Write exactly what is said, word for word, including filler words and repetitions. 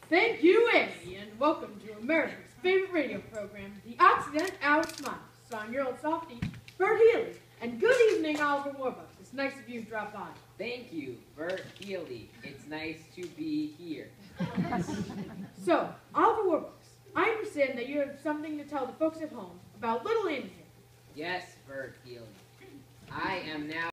Thank you, Amy, and welcome to America's favorite radio program, The Accident Out of Smiles. So I'm your old softie, Burt Healy, and good evening, Oliver Warbucks. It's nice of you to drop by. Thank you, Burt Healy. It's nice to be here. So, Oliver Warbucks, I understand that you have something to tell the folks at home about little Amy here. Yes, Burt Healy. I am now